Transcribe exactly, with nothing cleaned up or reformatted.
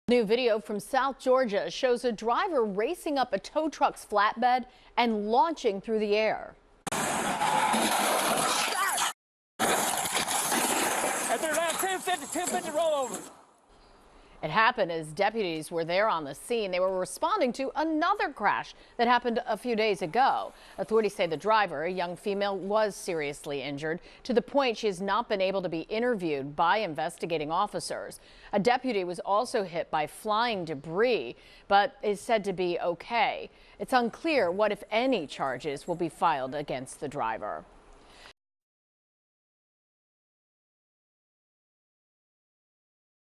New video from South Georgia shows a driver racing up a tow truck's flatbed and launching through the air. It happened as deputies were there on the scene. They were responding to another crash that happened a few days ago. Authorities say the driver, a young female, was seriously injured to the point she has not been able to be interviewed by investigating officers. A deputy was also hit by flying debris, but is said to be okay. It's unclear what, if any, charges will be filed against the driver.